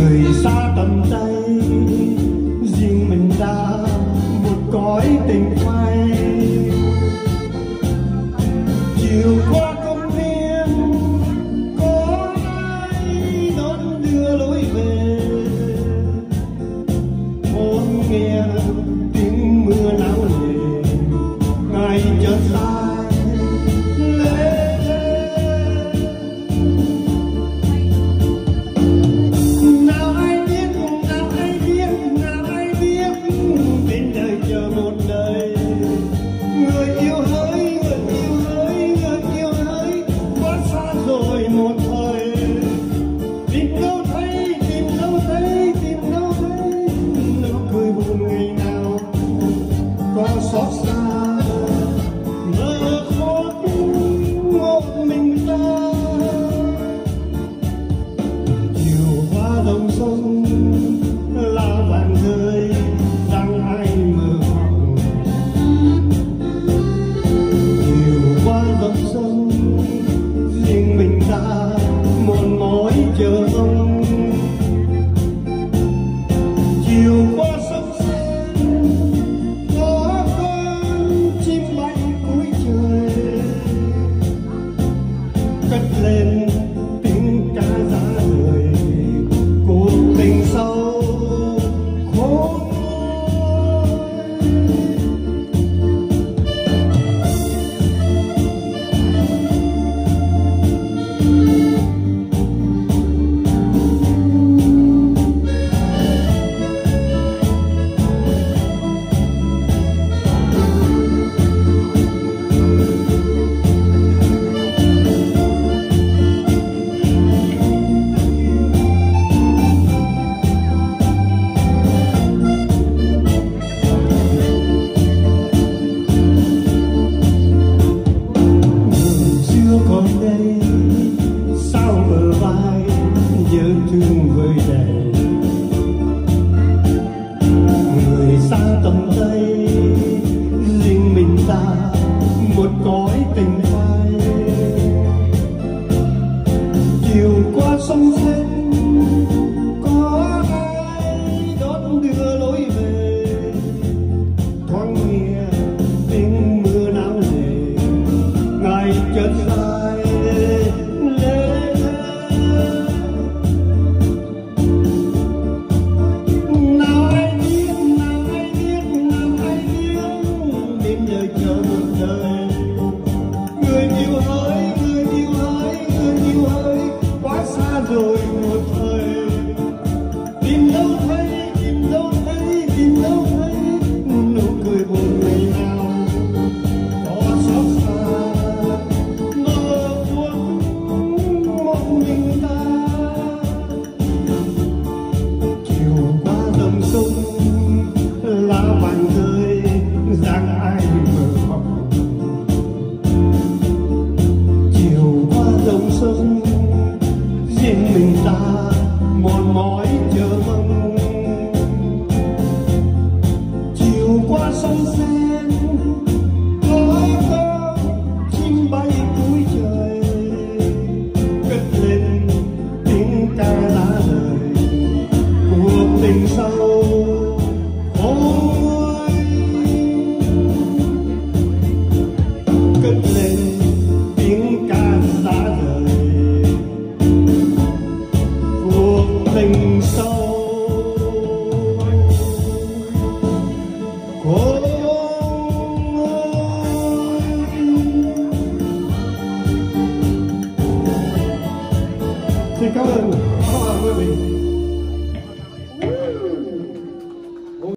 người xa tầm tay, riêng mình ta một cõi tình phai. Chiều qua công viên có ai đón đưa lối về, muốn nghe tiếng mưa náo nề ngày chợt xa lê. Nào ai biết bên đời chờ một đời, người yêu hỡi quá xa rồi một thời. Tìm đâu thấy nụ cười buồn ngày nào có xót xa. Mơ khóc một mình ta, chiều qua dòng sông lá vàng rơi đang ai mơ mộng. Chiều qua dòng sông riêng mình ta một mỏi chờ mong. Chiều qua sông sen có con chim bay cuối trời, cất lên tiếng ca giá rời cuộc tình sâu khôn nguôi. Còn đây sao bờ vai nhớ thương vơi đầy, người xa tầm tay riêng mình ta một cõi tình phai. Chiều qua sông sen có ai đón đưa lối về, thoáng nghe tiếng mưa náo nề ngày chợt phai lê. Nào ai biết đêm đời chờ một đời, người yêu hỡi quá xa rồi một thời. Tìm đâu thấy nụ cười buồn ngày nào có xót xa. Mơ khuất một mình ta, chiều qua dòng sông lá vàng rơi dáng ai mơ mộng. Chiều qua dòng sông riêng mình ta một mỏi chờ mong. Chiều qua sông sen có con chim bay cuối trời, cất lên tiếng ca lá lời cuộc tình sâu khôn nguôi. Cất lên tiếng ca lá lời cuộc tình sâu khôn nguôi. Xin cảm ơn các bạn quý vị.